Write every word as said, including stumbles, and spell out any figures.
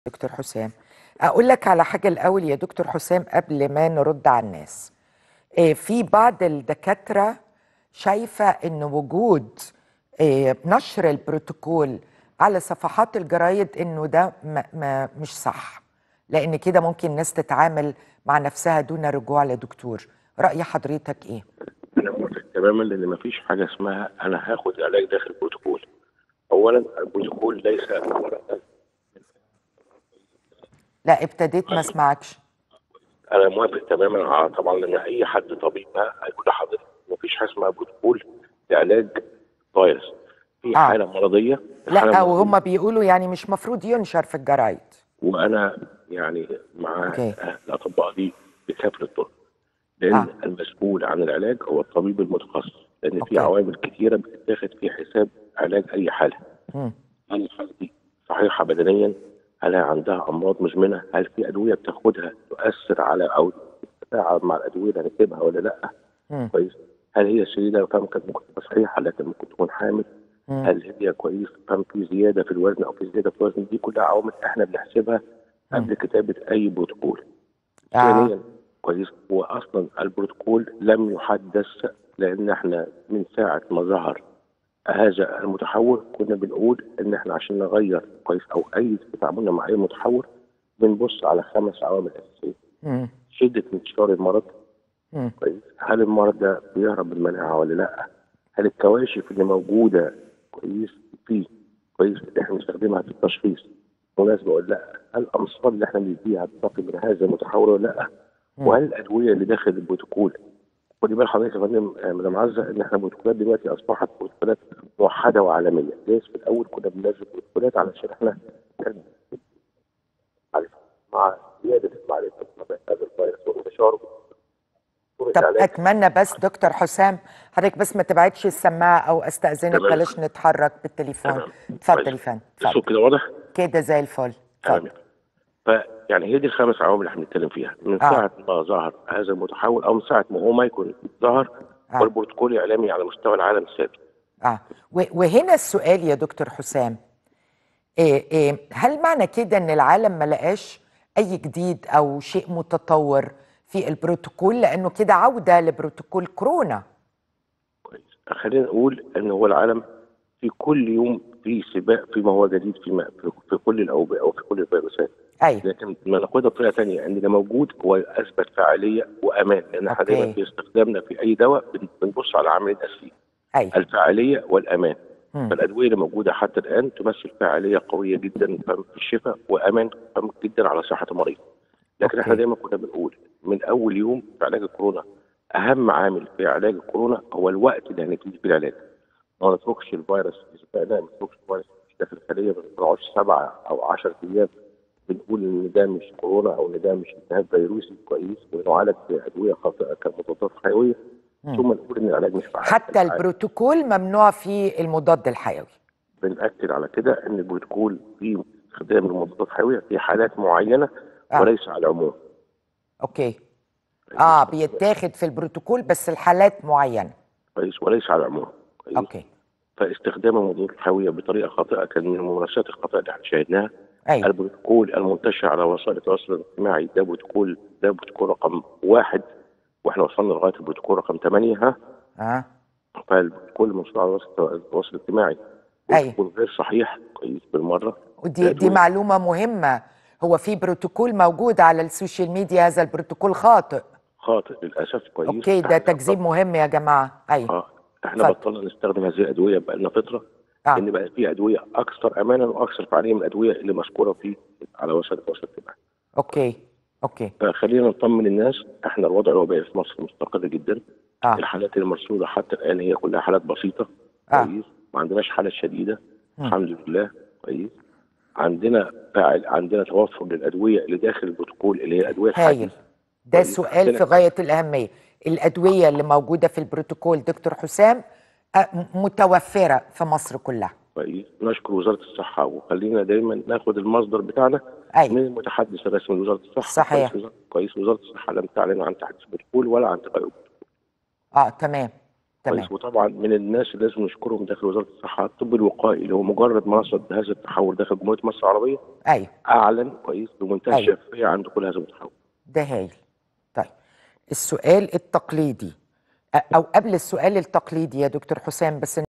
دكتور حسام، أقول لك على حاجة الأول يا دكتور حسام قبل ما نرد على الناس. آه، في بعض الدكاترة شايفة إن وجود آه، نشر البروتوكول على صفحات الجرايد إنه ده ما ما مش صح، لأن كده ممكن الناس تتعامل مع نفسها دون رجوع لدكتور. رأي حضرتك إيه؟ انا موافق تماما لان مفيش حاجه اسمها انا هاخد علاج داخل البروتوكول. اولا البروتوكول ليس ورقه. لا ابتديت ما اسمعكش. انا موافق تماما على طبعا لان اي حد طبيب ما هيقول لحضرتك مفيش حاجه اسمها بروتوكول لعلاج فيروس في آه حاله مرضيه. الحاله لا، المرضيه وهم بيقولوا يعني مش مفروض ينشر في الجرايد. وانا يعني مع اوكي. الاطباء دي بكافه الطرق، لان اه المسؤول عن العلاج هو الطبيب المتخصص، لان في اوكي. عوامل كثيره بتتاخد في حساب علاج اي حاله. مم. هل الحالة دي صحيحة بدنيا؟ هل هي عندها أمراض مزمنة؟ هل في أدوية بتاخدها تؤثر على أو تتفاعل مع الأدوية اللي هنكتبها ولا لأ؟ مم. كويس؟ هل هي سيدة فم كانت ممكن تبقى صحيحة لكن ممكن تكون حامل؟ مم. هل هي كويس فم في زيادة في الوزن أو في زيادة في الوزن؟ دي كلها عوامل إحنا بنحسبها مم. قبل كتابة أي بروتوكول. اه ثانيا كويس هو أصلا البروتوكول لم يحدث، لأن إحنا من ساعة ما ظهر هذا المتحور كنا بنقول ان احنا عشان نغير كويس او اي في تعاملنا مع اي متحور بنبص على خمس عوامل اساسيه. مم. شده انتشار المرض، مم. كويس، هل المرض ده بيهرب بالمناعه ولا لا؟ هل الكواشف اللي موجوده كويس فيه كويس اللي احنا بنستخدمها في التشخيص مناسبه ولا لا؟ هل الامصار اللي احنا بنديها بتقي من هذا المتحور ولا لا؟ مم. وهل الادويه اللي داخل البروتوكول، خدي بال حضرتك يا فندم آه، مدام عزه ان احنا البروتوكولات دلوقتي اصبحت بروتوكولات موحده وعالميه، جايز في الاول كنا بننزل بروتوكولات علشان احنا كان معرفة مع زياده المعرفه بهذا الفيروس وانتشاره صوره طب علاج. اتمنى بس دكتور حسام حضرتك بس ما تبعدش السماعه او استاذنك تمام بلاش نتحرك بالتليفون. تمام كويس. اتفضل يا فندم اتفضل. الصوت كده واضح؟ كده زي الفل اتفضل. تمام. فيعني هي دي الخمس عوامل اللي احنا بنتكلم فيها من اه ساعه ما ظهر هذا المتحول او من ساعه ما هو ما يكون ظهر، اه والبروتوكول الاعلامي على مستوى العالم ثابت. اه و- وهنا السؤال يا دكتور حسام، إيه إيه هل معنى كده ان العالم ما لقاش اي جديد او شيء متطور في البروتوكول لانه كده عوده لبروتوكول كورونا؟ كويس. خلينا نقول ان هو العالم في كل يوم في سباق فيما هو جديد فيما في, في كل الاوبئه او في كل الفيروسات، ايوه. لكن ما ناخدها بطريقه ثانيه ان اللي موجود هو اثبت فعاليه وامان، لان احنا دايما اوكي. في استخدامنا في اي دواء بن- بنبص على عاملين اساسيين: ايوه. الفعاليه والامان. مم. فالادويه اللي موجوده حتى الان تمثل فعاليه قويه جدا في الشفاء وامان جدا على صحه المريض. لكن احنا اوكي. دايما كنا بنقول من اول يوم في علاج الكورونا اهم عامل في علاج الكورونا هو الوقت اللي هنبتدي فيه العلاج. ما نتركش الفيروس اذا ما نتركش الفيروس داخل الخليه، ما نقعدش سبعه او عشرة ايام بنقول ان ده مش كورونا او ان ده مش التهاب فيروسي كويس ونعالج بادويه خاطئه كمضادات حيويه، مم. ثم نقول ان العلاج مش فعال. حتى البروتوكول ممنوع فيه المضاد الحيوي. بنأكد على كده ان البروتوكول فيه استخدام المضادات الحيويه في حالات معينه اه وليس على العموم. اوكي. اه بيتاخد في البروتوكول بس الحالات معينه. كويس وليس على العموم. كويس. اوكي. فاستخدام المضادات الحيويه بطريقه خاطئه كان من الممارسات الخاطئه اللي احنا شاهدناها. ايوه. البروتوكول المنتشر على وسائل التواصل الاجتماعي ده بروتوكول ده بروتوكول رقم واحد، واحنا وصلنا لغايه البروتوكول رقم ثمانيه. ها اه فالبروتوكول المنشور على وسائل التواصل الاجتماعي ايوه. بروتوكول غير صحيح كويس بالمره. ودي دي الادويه معلومه مهمه. هو في بروتوكول موجود على السوشيال ميديا هذا البروتوكول خاطئ. خاطئ للاسف. كويس. اوكي ده احنا تكذيب مهم يا جماعه. ايوه. اه احنا اتفضل. بطلنا نستخدم هذه الادويه بقى لنا فتره، اه ان بقى في ادويه اكثر امانا واكثر فعاليه من الادويه اللي مذكوره في على وسائل التواصل الاجتماعي. اوكي. اوكي. فخلينا نطمن الناس، احنا الوضع الوبائي في مصر مستقر جدا. اه الحالات المرصوده حتى الان هي كلها حالات بسيطه. اه كويس. ما عندناش حالات شديده مم. الحمد لله. كويس. عندنا فاعل عندنا توفر للادويه اللي داخل البروتوكول اللي هي الادويه هايل. الحديثه. ده كويس. سؤال عندنا في غايه الاهميه. الادويه اللي موجوده في البروتوكول دكتور حسام آه، م- متوفره في مصر كلها. كويس. نشكر وزاره الصحه وخلينا دايما ناخد المصدر بتاعنا ايوه. من المتحدث الرسمي لوزاره الصحه. كويس. صحيح. وزاره كويس وزاره الصحه لم تعلن عن تحديث البروتوكول ولا عن تغير. اه تمام. تمام. كويس. وطبعا من الناس اللي لازم نشكرهم داخل وزاره الصحه الطب الوقائي، اللي هو مجرد ما رصد هذا التحول داخل جمهوريه مصر العربيه ايوه اعلن كويس بمنتهى ايوه الشفافيه عن دخول هذا التحول. ده هايل. طيب السؤال التقليدي، أ- او قبل السؤال التقليدي يا دكتور حسام، بس